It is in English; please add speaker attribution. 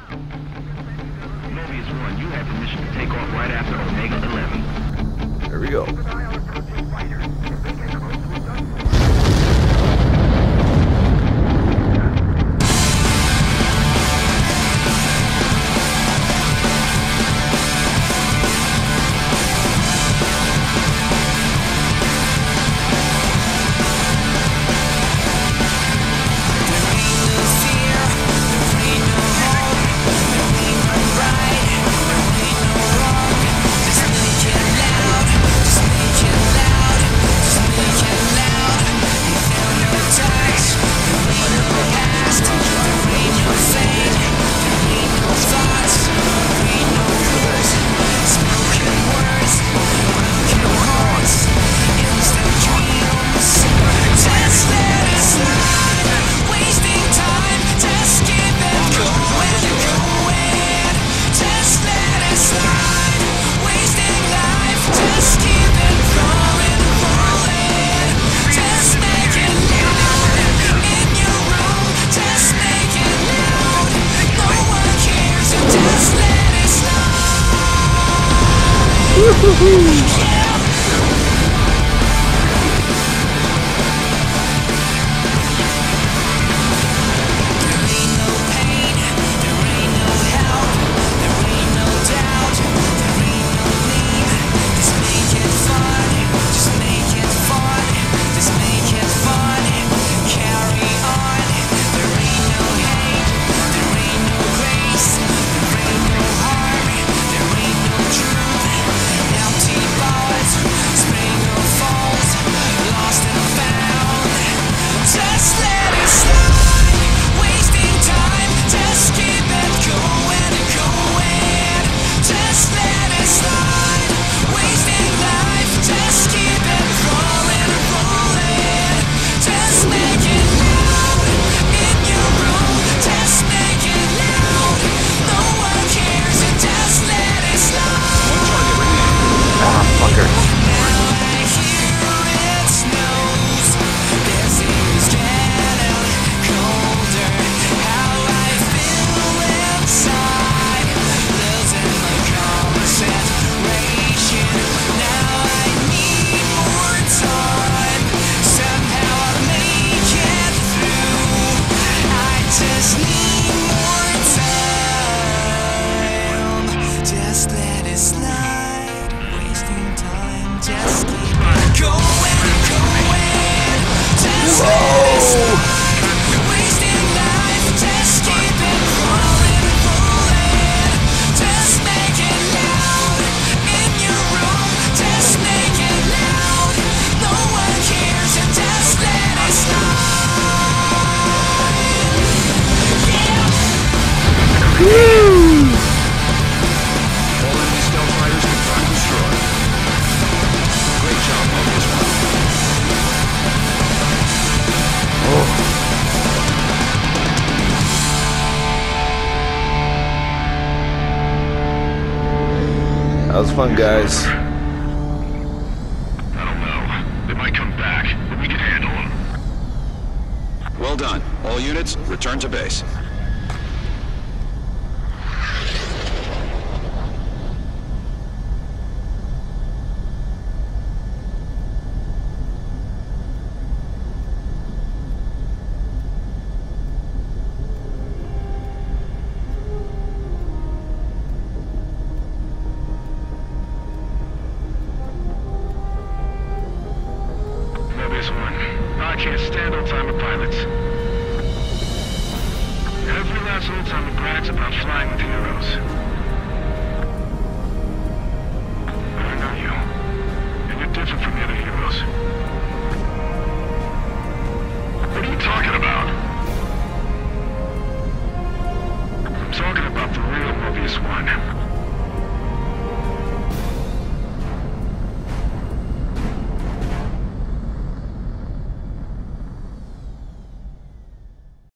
Speaker 1: Mobius 1, you have permission to take off right after Omega 11.
Speaker 2: There we go. That was fun, guys.
Speaker 1: I don't know. They might come back, but we can handle them.
Speaker 3: Well done. All units, return to base.
Speaker 1: I can't stand old-timer pilots. Every last old-timer brags about flying with heroes.